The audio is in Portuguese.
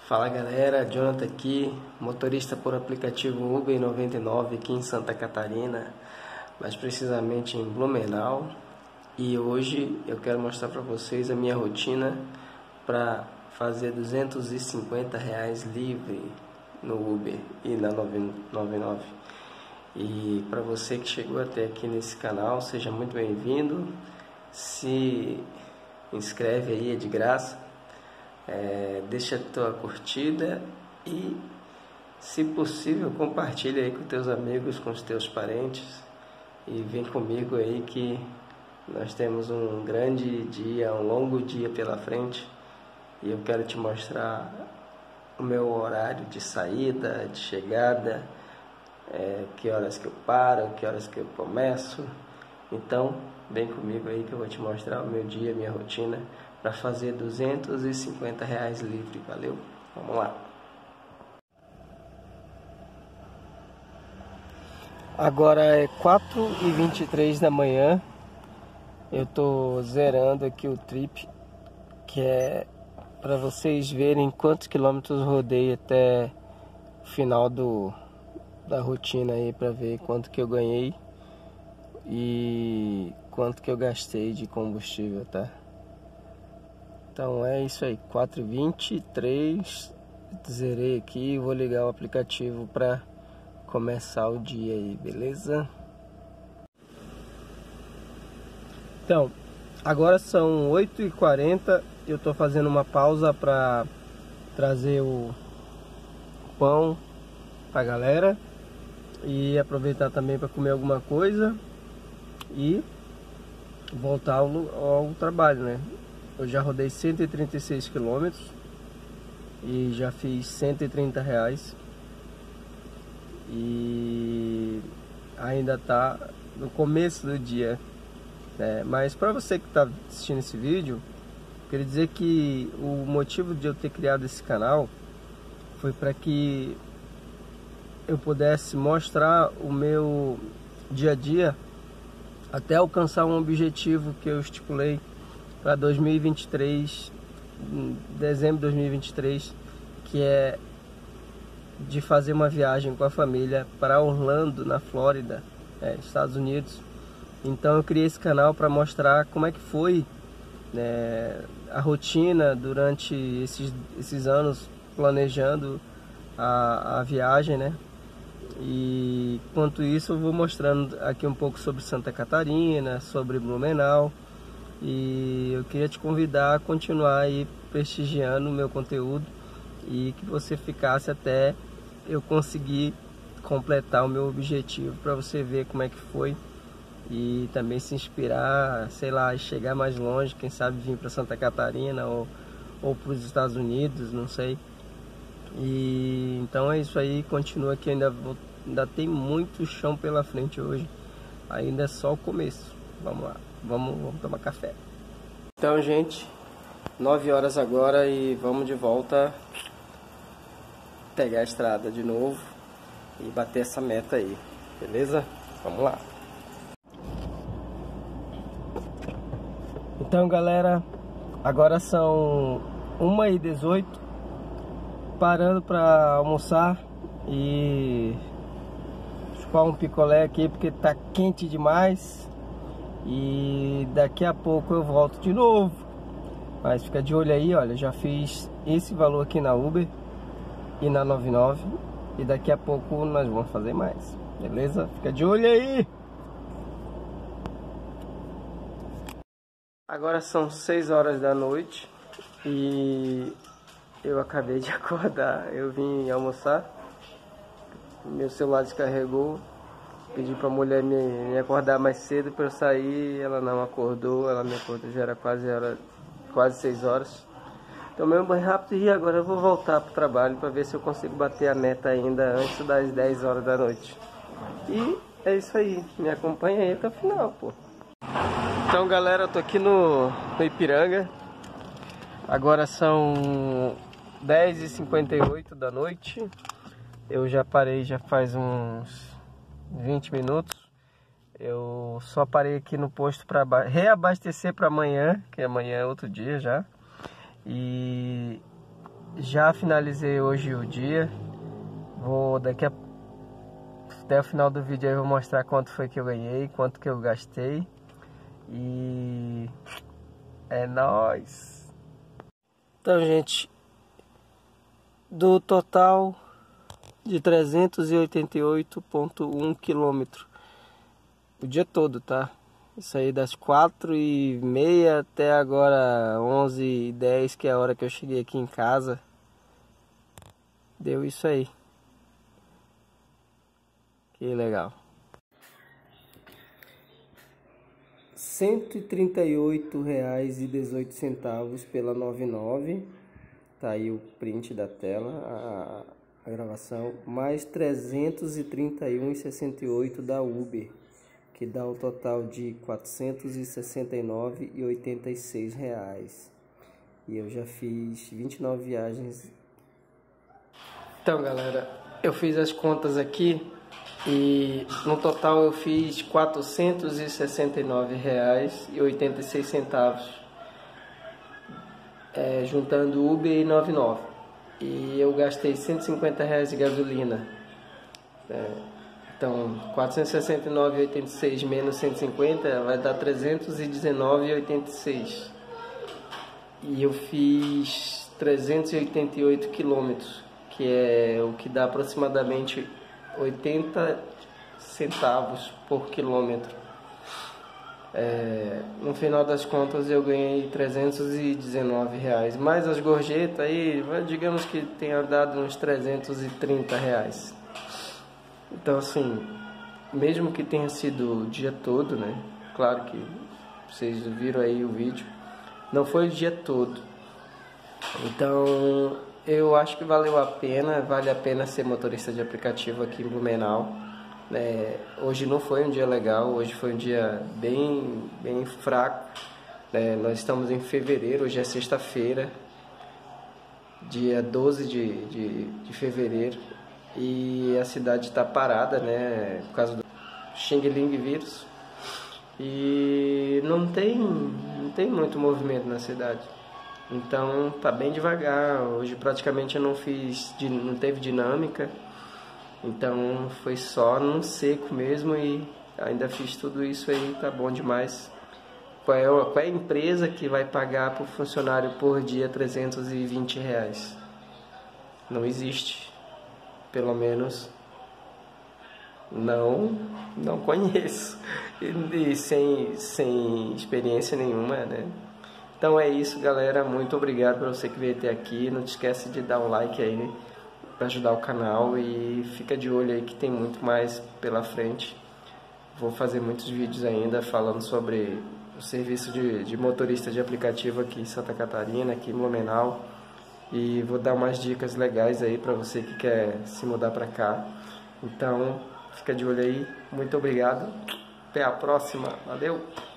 Fala galera, Jonathan aqui, motorista por aplicativo Uber 99 aqui em Santa Catarina, mais precisamente em Blumenau. E hoje eu quero mostrar para vocês a minha rotina para fazer R$250 livre no Uber e na 99. E para você que chegou até aqui nesse canal, seja muito bem-vindo. Se inscreve aí, é de graça. Deixa a tua curtida e, se possível, compartilha aí com teus amigos, com os teus parentes e vem comigo aí que nós temos um grande dia, um longo dia pela frente e eu quero te mostrar o meu horário de saída, de chegada, que horas que eu paro, que horas que eu começo. Então, vem comigo aí que eu vou te mostrar o meu dia, minha rotina para fazer R$250 livre, valeu? Vamos lá! Agora é 4h23 da manhã, eu tô zerando aqui o trip, que é para vocês verem quantos quilômetros rodei até o final da rotina aí, para ver quanto que eu ganhei e quanto que eu gastei de combustível, tá? Então é isso aí, 4h23, zerei aqui, vou ligar o aplicativo para começar o dia aí, beleza? Então, agora são 8h40, eu tô fazendo uma pausa para trazer o pão pra galera e aproveitar também para comer alguma coisa e voltar ao trabalho, né? Eu já rodei 136 km e já fiz R$130 e ainda tá no começo do dia, né? Mas para você que está assistindo esse vídeo, queria dizer que o motivo de eu ter criado esse canal foi para que eu pudesse mostrar o meu dia a dia até alcançar um objetivo que eu estipulei para 2023, dezembro de 2023, que é de fazer uma viagem com a família para Orlando, na Flórida, Estados Unidos. Então eu criei esse canal para mostrar como é que foi, né, a rotina durante esses anos planejando a viagem, né? E enquanto isso eu vou mostrando aqui um pouco sobre Santa Catarina, sobre Blumenau. E eu queria te convidar a continuar aí prestigiando o meu conteúdo e que você ficasse até eu conseguir completar o meu objetivo, para você ver como é que foi e também se inspirar, sei lá, chegar mais longe, quem sabe vir para Santa Catarina ou para os Estados Unidos, não sei. E então é isso aí, continua que ainda tem muito chão pela frente hoje, ainda é só o começo. Vamos lá, vamos tomar café. Então, gente, 9 horas agora e vamos de volta pegar a estrada de novo e bater essa meta aí, beleza? Vamos lá. Então, galera, agora são 1h18, parando para almoçar e chupar um picolé aqui porque tá quente demais. E daqui a pouco eu volto de novo. Mas fica de olho aí, olha, já fiz esse valor aqui na Uber e na 99. E daqui a pouco nós vamos fazer mais, beleza? Fica de olho aí. Agora são 6 horas da noite e eu acabei de acordar. Eu vim almoçar, meu celular descarregou. Pedi pra mulher me acordar mais cedo para eu sair, ela não acordou, ela me acordou, já era quase 6 horas. Tomei um banho rápido e agora eu vou voltar pro trabalho para ver se eu consigo bater a meta ainda antes das 10 horas da noite. E é isso aí, me acompanha aí até o final, pô. Então, galera, eu tô aqui no Ipiranga, agora são 10h58 da noite, eu já parei já faz uns 20 minutos. Eu só parei aqui no posto para reabastecer para amanhã, que amanhã é outro dia já. E já finalizei hoje o dia. Vou até o final do vídeo aí eu vou mostrar quanto foi que eu ganhei, quanto que eu gastei. E é nóis! Então, gente, do total de 388,1 km o dia todo, tá? Isso aí das 4h30 até agora 11h10, que é a hora que eu cheguei aqui em casa. Deu isso aí. Que legal. R$ 138,18 pela 99. Tá aí o print da tela, a gravação. Mais 331,68 da Uber, que dá um total de R$ 469,86. E eu já fiz 29 viagens. Então, galera, eu fiz as contas aqui e no total eu fiz R$ 469,86, juntando Uber e 99. E eu gastei R$ 150 de gasolina. Então, 469,86 menos 150 vai dar 319,86. E eu fiz 388 quilômetros, que é o que dá aproximadamente 80 centavos por quilômetro. No final das contas eu ganhei R$ 319, mais as gorjetas aí, digamos que tenha dado uns R$ 330. Então, assim, mesmo que tenha sido o dia todo, né? Claro que vocês viram aí o vídeo, não foi o dia todo. Então, eu acho que valeu a pena, vale a pena ser motorista de aplicativo aqui em Blumenau. Hoje não foi um dia legal, hoje foi um dia bem fraco. Nós estamos em fevereiro, hoje é sexta-feira, dia 12 de fevereiro. E a cidade está parada, né, por causa do Xing Ling vírus. E não tem muito movimento na cidade. Então tá bem devagar. Hoje praticamente eu não teve dinâmica. Então foi só no seco mesmo e ainda fiz tudo isso aí, tá bom demais. Qual é a empresa que vai pagar por funcionário por dia R$ 320? Não existe. Pelo menos não conheço, e sem experiência nenhuma, né? Então é isso, galera, muito obrigado para você que veio até aqui. Não te esquece de dar um like aí para ajudar o canal e fica de olho aí que tem muito mais pela frente. Vou fazer muitos vídeos ainda falando sobre o serviço de motorista de aplicativo aqui em Santa Catarina, aqui em Blumenau. E vou dar umas dicas legais aí para você que quer se mudar para cá. Então, fica de olho aí. Muito obrigado. Até a próxima. Valeu!